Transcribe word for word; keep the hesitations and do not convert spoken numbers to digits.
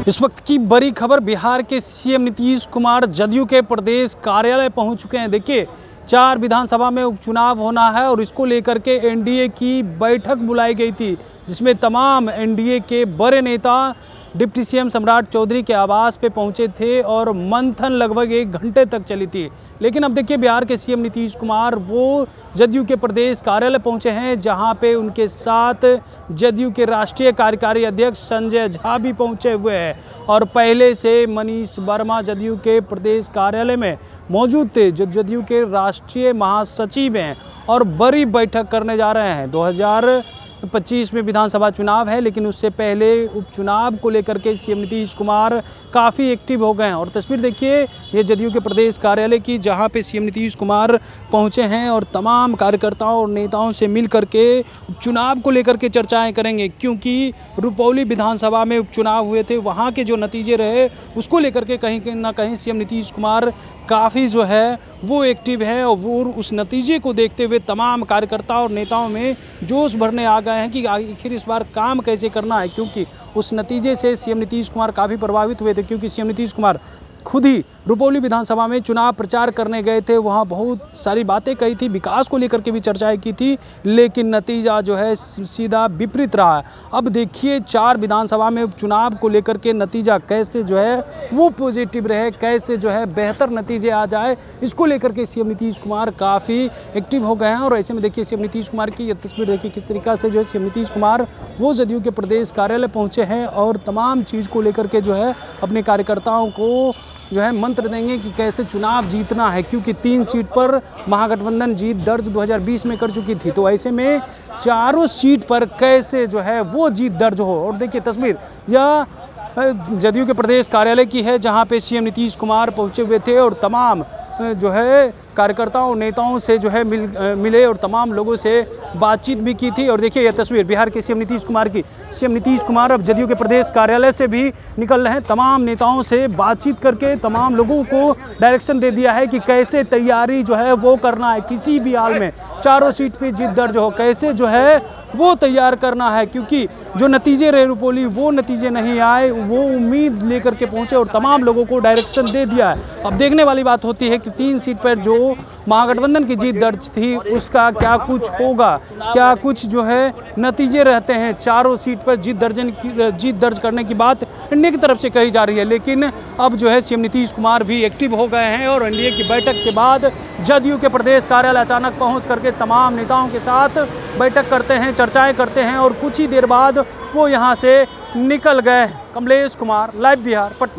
इस वक्त की बड़ी खबर, बिहार के सीएम नीतीश कुमार जदयू के प्रदेश कार्यालय पहुंच चुके हैं। देखिए, चार विधानसभा में उपचुनाव होना है और इसको लेकर के एनडीए की बैठक बुलाई गई थी, जिसमें तमाम एनडीए के बड़े नेता डिप्टी सीएम सम्राट चौधरी के आवास पे पहुंचे थे और मंथन लगभग एक घंटे तक चली थी। लेकिन अब देखिए, बिहार के सीएम नीतीश कुमार वो जदयू के प्रदेश कार्यालय पहुंचे हैं, जहां पे उनके साथ जदयू के राष्ट्रीय कार्यकारी अध्यक्ष संजय झा भी पहुंचे हुए हैं और पहले से मनीष वर्मा जदयू के प्रदेश कार्यालय में मौजूद थे, जो जदयू के राष्ट्रीय महासचिव हैं और बड़ी बैठक करने जा रहे हैं। दो हज़ार पच्चीस में विधानसभा चुनाव है, लेकिन उससे पहले उपचुनाव को लेकर के सीएम नीतीश कुमार काफ़ी एक्टिव हो गए हैं। और तस्वीर देखिए, ये जदयू के प्रदेश कार्यालय की, जहां पे सीएम नीतीश कुमार पहुंचे हैं और तमाम कार्यकर्ताओं और नेताओं से मिल करके उपचुनाव को लेकर के चर्चाएं करेंगे, क्योंकि रुपौली विधानसभा में उपचुनाव हुए थे, वहाँ के जो नतीजे रहे उसको लेकर के कहीं ना कहीं सीएम नीतीश कुमार काफ़ी जो है वो एक्टिव है और वो उस नतीजे को देखते हुए तमाम कार्यकर्ता और नेताओं में जोश भरने आ गए हैं कि आखिर इस बार काम कैसे करना है। क्योंकि उस नतीजे से सीएम नीतीश कुमार काफ़ी प्रभावित हुए थे, क्योंकि सीएम नीतीश कुमार खुद ही रुपौली विधानसभा में चुनाव प्रचार करने गए थे, वहाँ बहुत सारी बातें कही थी, विकास को लेकर के भी चर्चाएं की थी, लेकिन नतीजा जो है सीधा विपरीत रहा है। अब देखिए, चार विधानसभा में उपचुनाव को लेकर के नतीजा कैसे जो है वो पॉजिटिव रहे, कैसे जो है बेहतर नतीजे आ जाए, इसको लेकर के सीएम नीतीश कुमार काफ़ी एक्टिव हो गए हैं। और ऐसे में देखिए, सीएम नीतीश कुमार की ये तस्वीर देखिए किस तरीक़ा से जो है सीएम नीतीश कुमार वो जदयू के प्रदेश कार्यालय पहुँचे हैं और तमाम चीज़ को लेकर के जो है अपने कार्यकर्ताओं को जो है मंत्र देंगे कि कैसे चुनाव जीतना है, क्योंकि तीन सीट पर महागठबंधन जीत दर्ज दो हज़ार बीस में कर चुकी थी। तो ऐसे में चारों सीट पर कैसे जो है वो जीत दर्ज हो। और देखिए, तस्वीर यह जदयू के प्रदेश कार्यालय की है, जहां पे सीएम नीतीश कुमार पहुंचे हुए थे और तमाम जो है कार्यकर्ताओं नेताओं से जो है मिल मिले और तमाम लोगों से बातचीत भी की थी। और देखिए, यह तस्वीर बिहार के सीएम नीतीश कुमार की। सीएम नीतीश कुमार अब जदयू के प्रदेश कार्यालय से भी निकल रहे हैं, तमाम नेताओं से बातचीत करके तमाम लोगों को डायरेक्शन दे दिया है कि कैसे तैयारी जो है वो करना है, किसी भी हाल में चारों सीट पे जीत दर्ज हो, कैसे जो है वो तैयार करना है। क्योंकि जो नतीजे रहे रुपौली, वो नतीजे नहीं आए, वो उम्मीद लेकर के पहुँचे और तमाम लोगों को डायरेक्शन दे दिया है। अब देखने वाली बात होती है कि तीन सीट पर जो महागठबंधन की जीत दर्ज थी उसका क्या कुछ होगा, क्या कुछ जो है नतीजे रहते हैं। चारों सीट पर जीत दर्जन की जीत दर्ज करने की बात एनडीए की तरफ से कही जा रही है, लेकिन अब जो है सीएम नीतीश कुमार भी एक्टिव हो गए हैं और एनडीए की बैठक के बाद जदयू के प्रदेश कार्यालय अचानक पहुंच करके तमाम नेताओं के साथ बैठक करते हैं, चर्चाएं करते हैं और कुछ ही देर बाद वो यहां से निकल गए। कमलेश कुमार, लाइव बिहार, पटना।